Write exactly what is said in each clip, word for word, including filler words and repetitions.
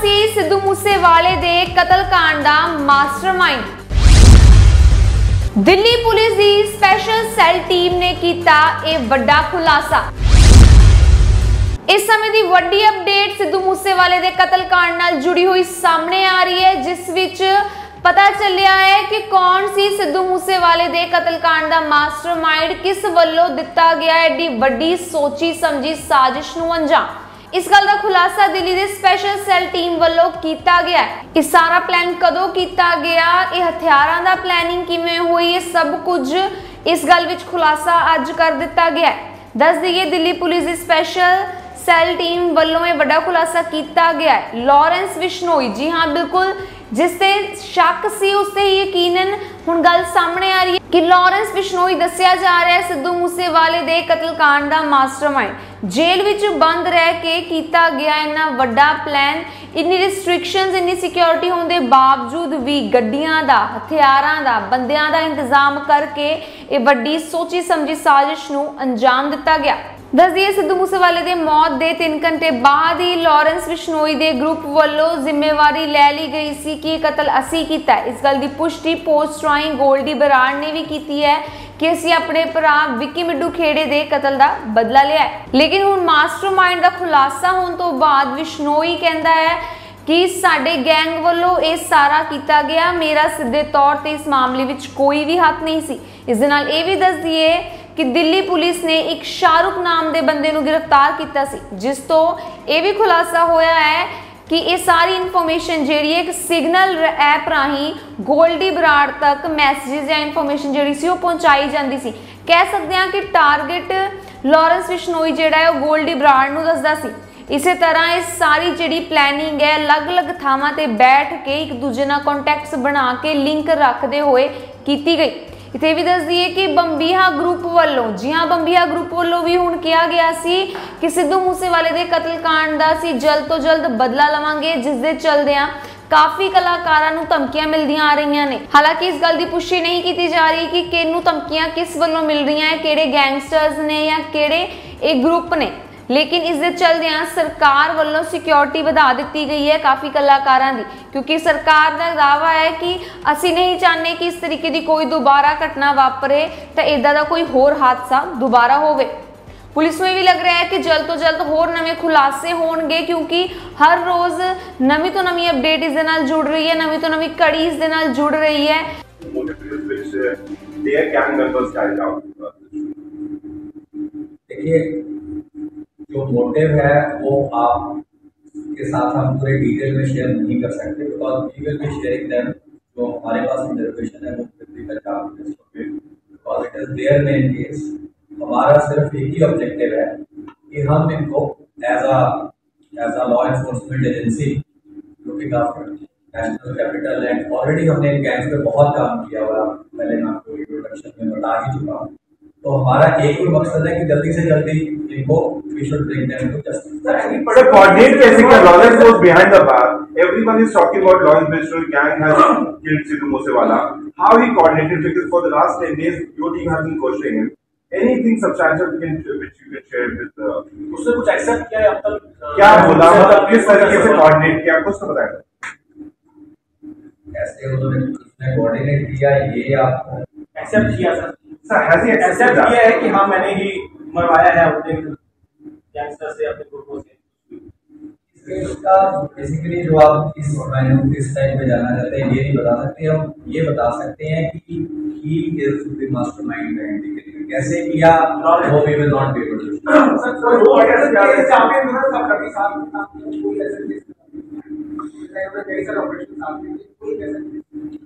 सी सिद्धू मूसेवाले दे कतलकांड दा मास्टरमाइंड? दिल्ली पुलिस की स्पेशल सैल टीम ने किया यह बड़ा खुलासा। इस समय की वड्डी अपडेट सिद्धू मूसेवाले दे कतलकांड नाल जुड़ी हुई सामने आ रही है, जिस विच पता चलिया है कि कौन सी सिद्धू मूसेवाले दे कतलकांड दा मास्टरमाइंड, किस वल्लों दिता गया एडी वड्डी सोची समझी साजिश नूं अंजाम। इस गल का खुलासा दिल्ली दे स्पेशल सैल टीम वल्लों किया गया है। इस सारा प्लान कदों किया गया, यह हथियारां दा प्लानिंग किवें हुई, ये सब कुछ इस गल विच खुलासा अज कर दिता गया है। दस दईए दिल्ली पुलिस की स्पेशल सैल टीम वल्लों यह बड़ा खुलासा किया गया है। लॉरेंस बिश्नोई, जी हाँ बिल्कुल, जिसते शक सी उसते ही यकीनन हुण गल सामने आ रही है कि लॉरेंस बिश्नोई दस्सिया जा रहा है सिद्धू मूसेवाले दे कतलकांड दा मास्टरमाइंड। जेल विच बंद रह के किया गया इन्ना वड्डा प्लान, इन्नी रिस्ट्रिक्शंस, इन्नी सिक्योरिटी होने के बावजूद भी गड्डियां दा, हथियारां दा, बंदियां दा इंतजाम करके ये वड्डी सोची समझी साजिश नूं अंजाम दिता गया। दस दिए सिद्धू मूसेवाले दे मौत के तीन घंटे बाद ही लॉरेंस बिश्नोई के ग्रुप वालों जिम्मेवारी लै ली गई सी कि कतल असी कीता है। इस गल की पुष्टि पोस्ट राही गोल्डी बराड़ ने भी की है कि असी अपने भरा विक्की मिड्डू खेड़े के कतल का बदला लिया है। लेकिन हुण मास्टरमाइंड का खुलासा होने तो बाद बिश्नोई कहता है कि साडे गैंग वालों ये सारा किया गया, मेरा सीधे तौर पर इस मामले में कोई भी हाथ नहीं सी। इस दे नाल ये भी दस दिए कि दिल्ली पुलिस ने एक शाहरुख नाम के बंदे नूं गिरफ्तार किया सी, जिस तो यह भी खुलासा होया है कि ये सारी इन्फॉर्मेशन जिहड़ी एक सिग्नल ऐप राही गोल्डी बराड़ तक मैसेजेस या इन्फॉर्मेशन जिहड़ी सी वो पहुंचाई जाती सी। कह सकते हैं कि टारगेट लॉरेंस बिश्नोई जिहड़ा है वो गोल्डी बराड़ नूं दसदा सी। इसी तरह ये सारी जिहड़ी प्लैनिंग है अलग अलग थावां ते बैठ के एक दूजे नाल कॉन्टैक्ट्स बना के लिंक रखते हुए की गई। इतने भी दस दिए कि बंबीहा ग्रुप वालों, जी हाँ बंबीहा ग्रुप वालों भी हुण किया गया सी कि सिद्धू मूसेवाले दे कतलकांड दा सी जल्द तो जल्द बदला लवांगे, जिस दे चलदियां काफ़ी कलाकारां नूं धमकियां मिलदियां आ रही ने। हालांकि इस गल की पुष्टि नहीं की जा रही कि किहनूं धमकियां किस वल्लों मिल रही हैं, किहड़े गैंगस्टर्स ने या किहड़े एक ग्रुप ने। लेकिन इस दे चलदियां सरकार वालों सिक्योरिटी बढ़ा दी गई है काफ़ी कलाकारां दी, क्योंकि सरकार का दावा है कि असी नहीं चाहते कि इस तरीके की कोई दोबारा घटना वापरे तो इदा का कोई होर हादसा दोबारा होवे। पुलिस में भी लग रहा है कि जल्द तो जल्द होर नवे खुलासे होंगे, क्योंकि हर रोज़ नवी तो नवी अपडेट इस दे नाल जुड़ रही है, नवी तो नवी कड़ी इस दे नाल जुड़ रही है। देखिए, जो मोटिव है वो आप के साथ हम पूरे डिटेल में शेयर नहीं कर सकते, because we will be sharing them. जो हमारे पास इंफॉर्मेशन है वो पंजाब पुलिस को, because it is their main case. हमारा सिर्फ एक ही ऑब्जेक्टिव है कि हम इनको as a as a law enforcement agency looking after national capital and already हमने गैंग्स पे बहुत काम किया हुआ, पहले मैं आपको इंट्रोडक्शन में बता ही चुका हूँ। तो हमारा एक ही मकसद है कि जल्दी से जल्दी इनको we should bring them to justice. But a coordinate facing the Lawrence was behind the bar. Everyone is talking about Lawrence Bishnoy gang has killed Sidhu Moosewala. How he coordinated, because for the last ten days your team has been questioning him. Anything substantial you can, which you can share with the... उसने कुछ accept किया है अब तक? क्या बोला, मतलब किस तरीके से कोऑर्डिनेट किया, कुछ तो बताएगा। कैसे उन्होंने उसने कोऑर्डिनेट किया ये आपको एक्सेप्ट किया सर? सर हैज ही एक्सेप्ट किया है कि हाँ मैंने ही मरवाया है अपने गैंगस्टर से, अपने ग्रुपों से। इसका बेसिकली जो आप इस मैंने इस टाइम पे जाना चाहते हैं ये नहीं बता सकते, हम ये बता सकते हैं कि he is the mastermind behind the killing. कैसे किया वो we will not be able to. Sir कोई वो कैसे चाहते हैं सब कभी साथ में कोई ऐसे नहीं कई सारे ऑपरेशन साथ में कोई कैसे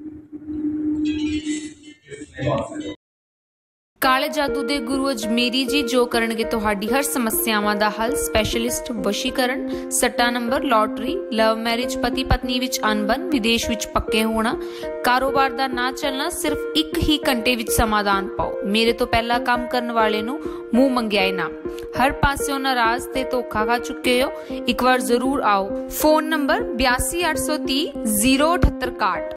काले जादू दे गुरु अजमेरी जी जो करनगे तुहाडी हर समस्यावां दा हल। स्पैशलिस्ट वशीकरण, सट्टा नंबर, लॉटरी, लव मैरिज, पति पत्नी विच अनबन, विदेश विच पक्के होना, कारोबार दा ना चलना, सिर्फ एक ही घंटे विच समाधान पाओ। मेरे तो पहला काम करने वाले नूं मुंह मंगिया इनाम। हर पास्यों नाराज ते धोखा खा चुके हो, एक बार जरूर आओ। फोन नंबर बयासी अठ सौ तीह जीरो अठहत्तर काठ।